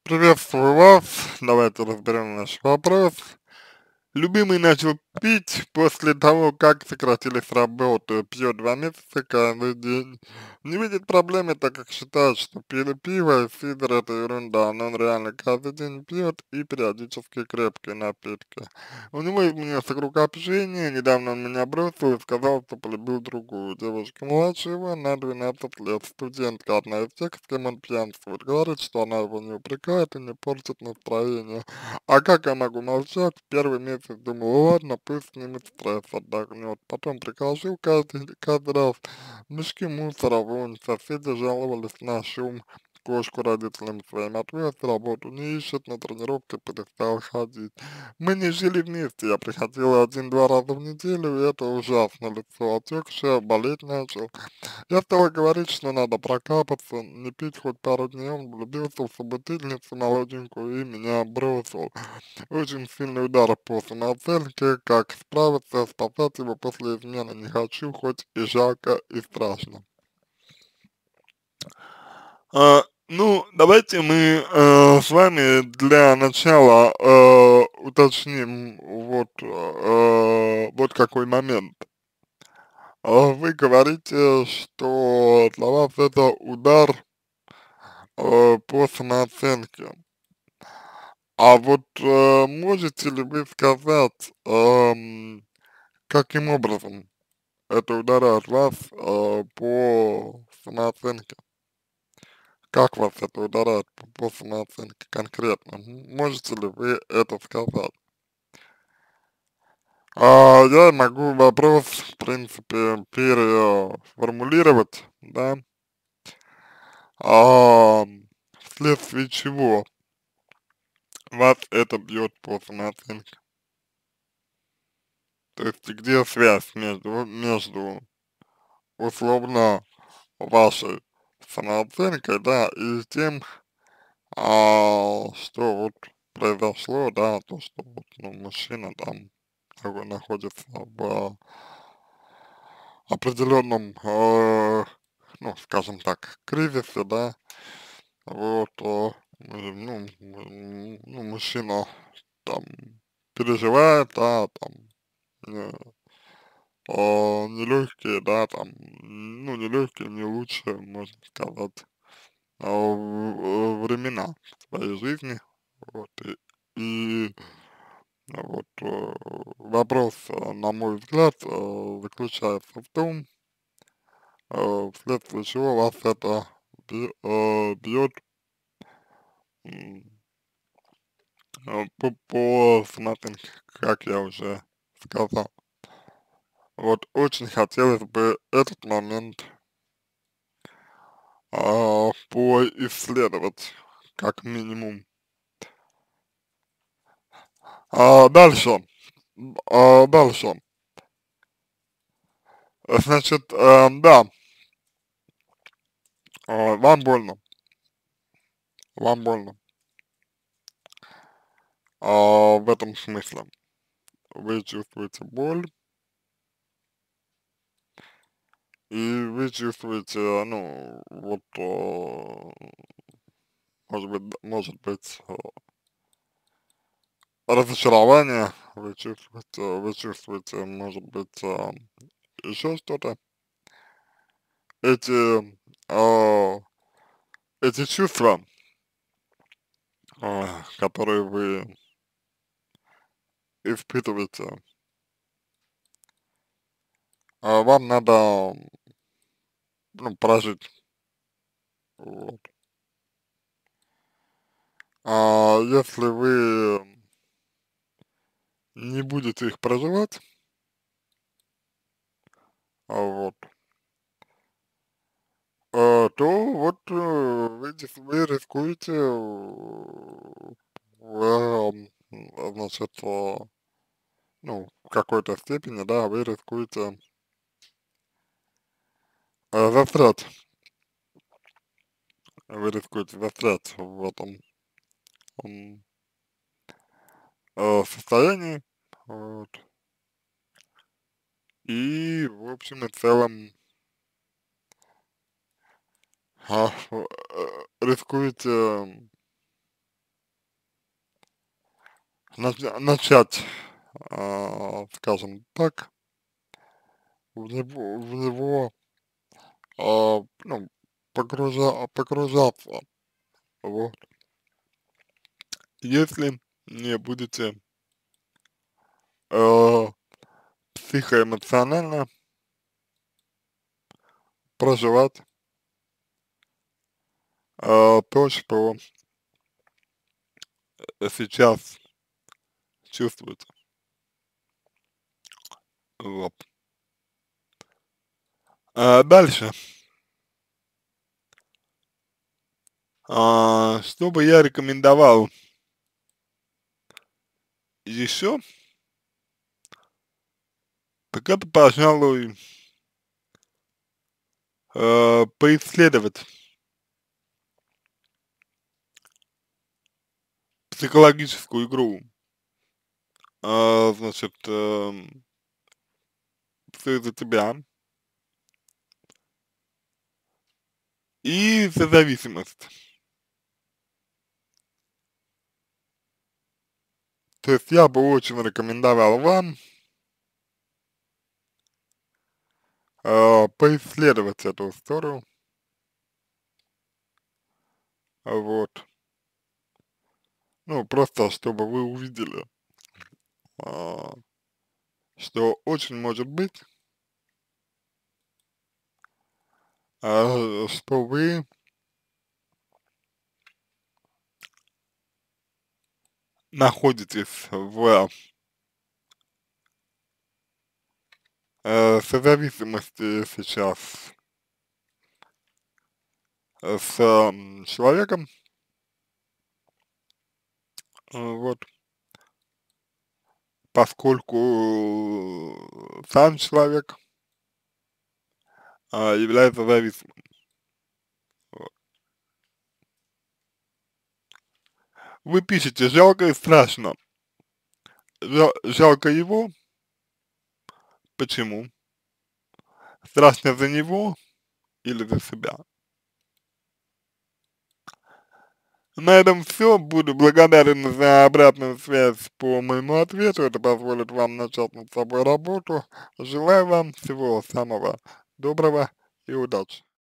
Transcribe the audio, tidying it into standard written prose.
Приветствую вас. Давайте разберем наш вопрос. Любимый начал пить после того, как сократили с работы. Пьет 2 месяца каждый день. Не видит проблемы, так как считает, что пиво и сидр это ерунда, но он реально каждый день пьет и периодически крепкие напитки. У него изменился круг общения, недавно он меня бросил и сказал, что полюбил другую девушку младше его на 12 лет. Студентка, одна из тех, с кем он пьянствует, говорит, что она его не упрекает и не портит настроение. А как я могу молчать? Первый месяц думал, ладно, пусть снимет стресс, отдохнет. Потом приходил каждый раз. Мешки мусора, вон, соседи жаловались на шум, кошку родителям своим отвез, работу не ищет, на тренировки перестал ходить. Мы не жили вместе, я приходила 1-2 раза в неделю, и это ужасно, лицо отекшее, болеть начал. Я стала говорить, что надо прокапаться, не пить хоть пару дней, он влюбился в собутыльницу молоденькую и меня бросил. Очень сильный удар по самооценке, как справиться, спасать его после измены не хочу, хоть и жалко, и страшно. Давайте мы с вами для начала уточним вот какой момент. Вы говорите, что для вас это удар по самооценке. А вот можете ли вы сказать, каким образом это ударяет вас по самооценке? Как вас это ударяет по самооценке конкретно? Можете ли вы это сказать? Я могу вопрос, в принципе, переформулировать, да, а, вследствие чего вас это бьет по самооценке. То есть где связь между условно вашей самооценкой, да, и тем, что вот произошло, да, то, что вот, ну, мужчина там находится в определенном, ну, скажем так, кризисе, да, вот, мужчина там переживает, да, там, э, нелегкие, да, там, ну, нелегкие, не лучшие, можно сказать, времена своей жизни, вот, и вопрос, на мой взгляд, заключается в том, вследствие чего вас это бьет по самооценке, как я уже сказал. Вот очень хотелось бы этот момент поисследовать, как минимум. Дальше, дальше, значит, да, вам больно, вам больно, в этом смысле. Вы чувствуете боль, и вы чувствуете, ну, вот, может быть, разочарование, вы чувствуете, может быть, еще что-то. Эти, а, эти чувства, которые вы испытываете, вам надо, ну, прожить. Вот. Если вы не будете их проживать, вот, то вот вы рискуете, значит, ну, в какой-то степени, да, вы рискуете застрять, вы рискуете застрять в этом м, состоянии, вот, и в общем и целом рискуете начать, скажем так, в него ну, погружаться, вот. Если не будете э, психоэмоционально проживать то, что сейчас чувствуете. Вот. Дальше. Что бы я рекомендовал еще, так это, пожалуй, поисследовать психологическую игру, значит, все из-за тебя и созависимость. То есть я бы очень рекомендовал вам поисследовать эту историю, вот, ну, просто чтобы вы увидели, а, что очень может быть, что вы находитесь в созависимости сейчас с человеком, вот, поскольку сам человек является зависимым. Вот. Вы пишете: жалко и страшно. Жалко его. Почему? Страшно за него или за себя? На этом все. Буду благодарен за обратную связь по моему ответу. Это позволит вам начать над собой работу. Желаю вам всего самого доброго и удачи.